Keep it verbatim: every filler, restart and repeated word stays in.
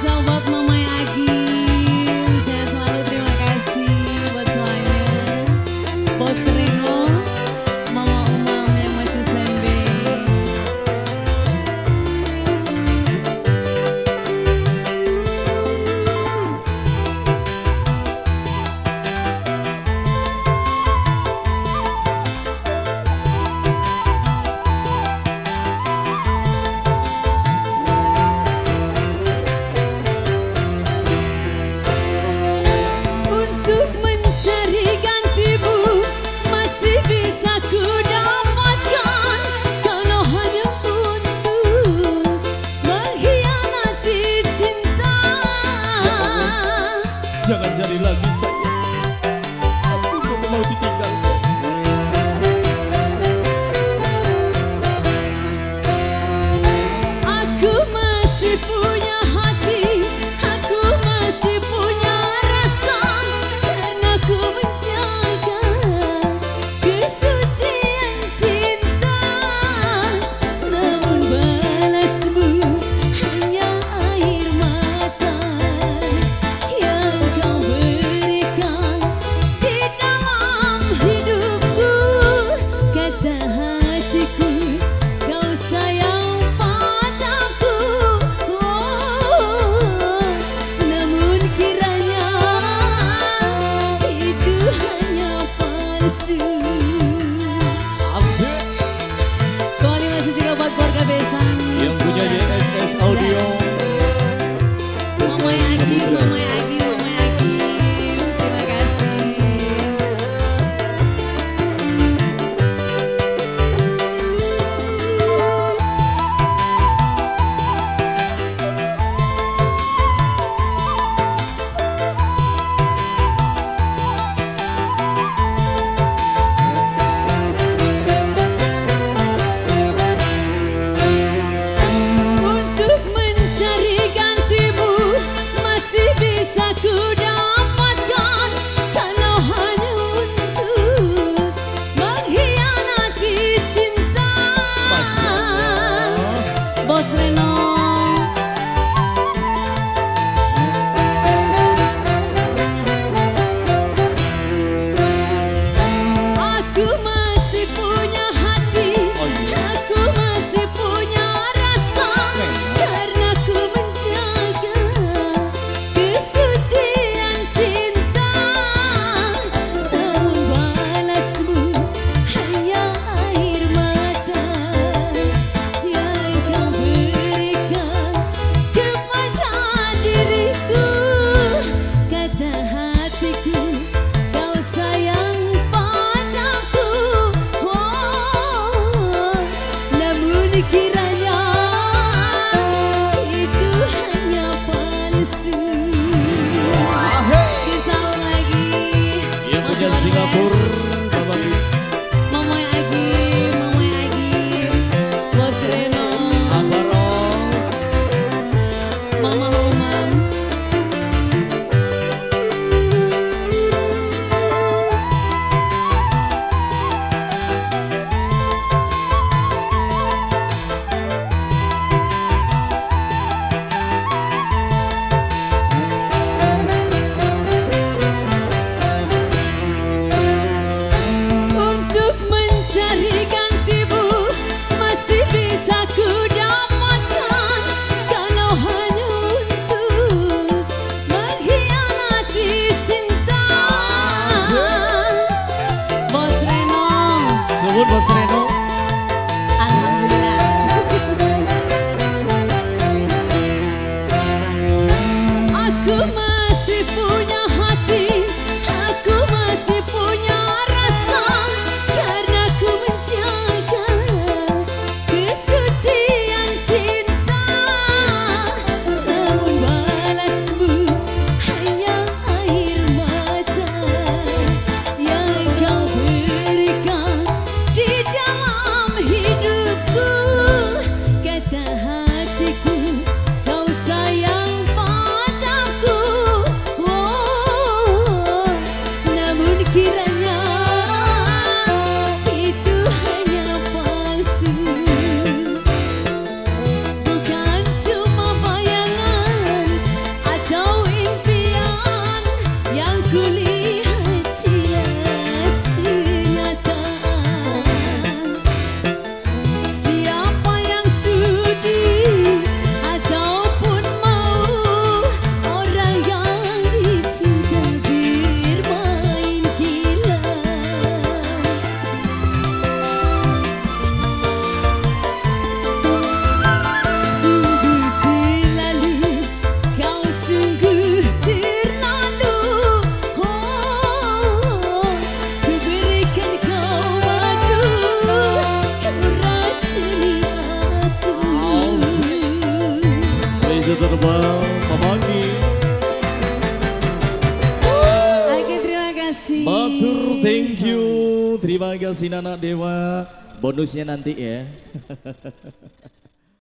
Jangan cari lagi saya, aku tidak mau ditinggalkan. Aku masih punya hati, aku masih punya rasa, dan aku menjaga kesucian cinta. Namun balasmu hanya air mata yang kau berikan di dalam hidupku. Kata hatiku, kau sayang padaku. Oh, namun kiranya itu hanya palsu. Asik. Kembali masih juga buat keluarga Besan Yang punya J S S Audio, Mama Agi, Mama Agi, Mama Agi, terima kasih. Untuk mencari gantimu masih Masih terbang, Mamaki. Oke, terima kasih. Matur, thank you. Terima kasih Nana Dewa. Bonusnya nanti ya.